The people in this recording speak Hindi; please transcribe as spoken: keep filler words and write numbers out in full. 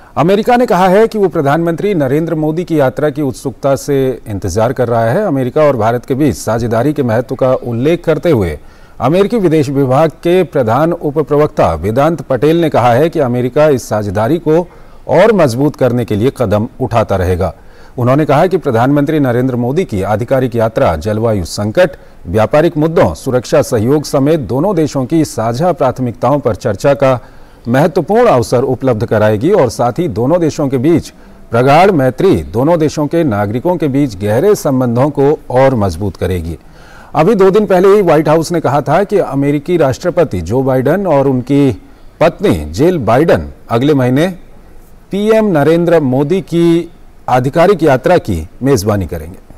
अमेरिका ने कहा है कि वो प्रधानमंत्री नरेंद्र मोदी की यात्रा की उत्सुकता से इंतजार कर रहा है। अमेरिका और भारत के बीच साझेदारी के महत्व का उल्लेख करते हुए अमेरिकी विदेश विभाग के प्रधान उप प्रवक्ता वेदांत पटेल ने कहा है कि अमेरिका इस साझेदारी को और मजबूत करने के लिए कदम उठाता रहेगा। उन्होंने कहा कि प्रधानमंत्री नरेंद्र मोदी की आधिकारिक यात्रा जलवायु संकट, व्यापारिक मुद्दों, सुरक्षा सहयोग समेत दोनों देशों की साझा प्राथमिकताओं पर चर्चा का महत्वपूर्ण अवसर उपलब्ध कराएगी और साथ ही दोनों देशों के बीच प्रगाढ़ मैत्री दोनों देशों के नागरिकों के बीच गहरे संबंधों को और मजबूत करेगी। अभी दो दिन पहले ही व्हाइट हाउस ने कहा था कि अमेरिकी राष्ट्रपति जो बाइडेन और उनकी पत्नी जिल बाइडेन अगले महीने पीएम नरेंद्र मोदी की आधिकारिक यात्रा की मेजबानी करेंगे।